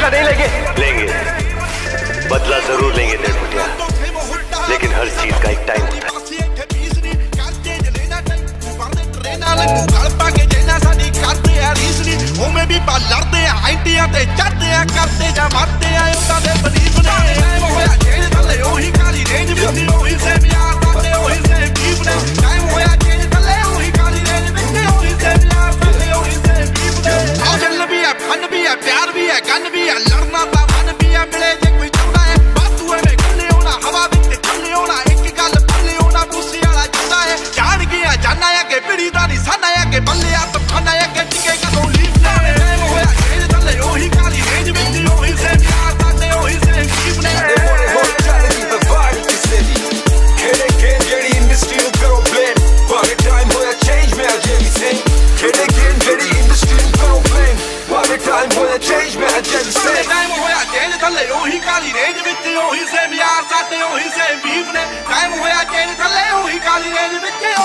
बदला नहीं लेंगे? लेंगे, बदला जरूर लेंगे नेड़मुटिया, लेकिन हर चीज का एक टाइम होता है। प्यार भी है, गन भी है, लड़ना ता मन भी है, मिले जे कोई चुना है बातू है में गले होना, हवा विच चले होना, एक गल पल्ले होना, मूसे वाला जिंदा है, जान गया जाना है के पीड़ी दा निशाना है के बल्ले आ तफाना है के टिके कदों लीफ ने टाइम होया जेल थले ओही काली रेंज विच ओही से प्यार साडे ओही से जीव ने हो जाने दी द वाइब दी सिटी खेड़े गेम जेडी इंडस्ट्री नु करो ब्लेम बागे टाइम होया चेंज मैं आज भी सेम खेड़े गेम जेडी इंडस्ट्री नु करो ब्लेम बागे टाइम होया चेंज मैं आज भी सेम टाइम होया जेल थले ओही काली रेंज विच ओही से प्यार साडे ओही से जीव ने टाइम होया जेल थले ओही काली रेंज विच